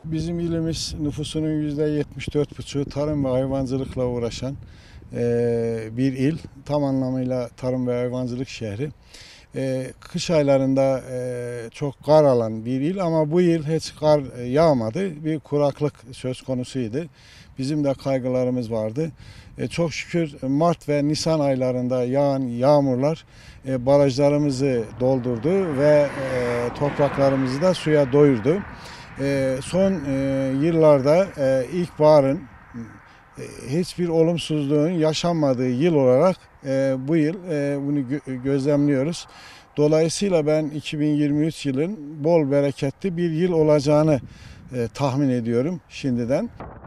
Bizim ilimiz nüfusunun %74,5'u tarım ve hayvancılıkla uğraşan bir il. Tam anlamıyla tarım ve hayvancılık şehri. Kış aylarında çok kar alan bir il ama bu yıl hiç kar yağmadı. Bir kuraklık söz konusuydu. Bizim de kaygılarımız vardı. Çok şükür Mart ve Nisan aylarında yağan yağmurlar barajlarımızı doldurdu ve topraklarımızı da suya doyurdu. Son yıllarda ilkbaharın hiçbir olumsuzluğun yaşanmadığı yıl olarak bu yıl bunu gözlemliyoruz. Dolayısıyla ben 2023 yılın bol bereketli bir yıl olacağını tahmin ediyorum şimdiden.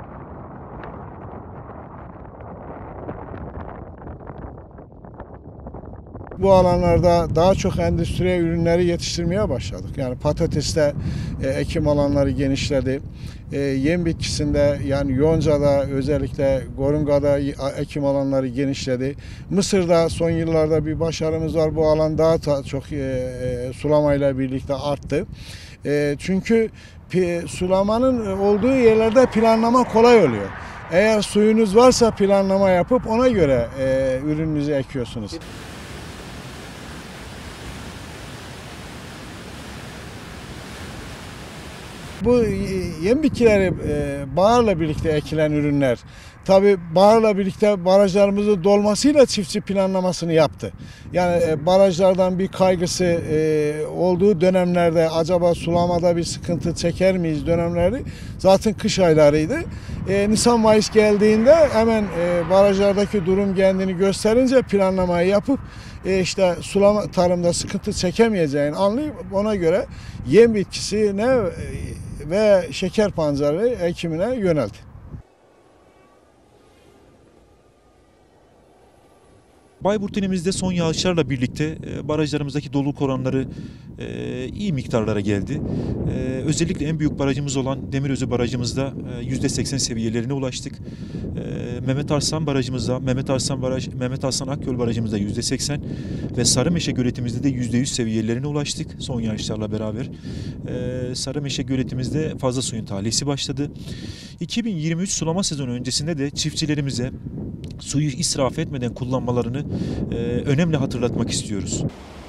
Bu alanlarda daha çok endüstriyel ürünleri yetiştirmeye başladık. Yani patateste ekim alanları genişledi. Yem bitkisinde yani yoncada özellikle Gorunga'da ekim alanları genişledi. Mısır'da son yıllarda bir başarımız var. Bu alan daha çok sulamayla birlikte arttı. Çünkü sulamanın olduğu yerlerde planlama kolay oluyor. Eğer suyunuz varsa planlama yapıp ona göre ürününüzü ekiyorsunuz. Bu yem bitkileri baharla birlikte ekilen ürünler. Tabii baharla birlikte barajlarımızın dolmasıyla çiftçi planlamasını yaptı. Yani barajlardan bir kaygısı olduğu dönemlerde acaba sulamada bir sıkıntı çeker miyiz dönemleri zaten kış aylarıydı. Nisan-Mayıs geldiğinde hemen barajlardaki durum kendini gösterince planlamayı yapıp işte sulama tarımda sıkıntı çekemeyeceğini anlayıp ona göre yem bitkisine ve şeker pancarı ekimine yöneldi. Bayburt ilimizde son yağışlarla birlikte barajlarımızdaki doluluk oranları iyi miktarlara geldi. Özellikle en büyük barajımız olan Demirözü barajımızda %80 seviyelerine ulaştık. Mehmet Arslan barajımızda, Mehmet Arslan Akyol barajımızda %80 ve Sarımeşe göletimizde de %100 seviyelerine ulaştık son yağışlarla beraber. Sarımeşe göletimizde fazla suyun tahliyesi başladı. 2023 sulama sezonu öncesinde de çiftçilerimize suyu israf etmeden kullanmalarını önemli hatırlatmak istiyoruz.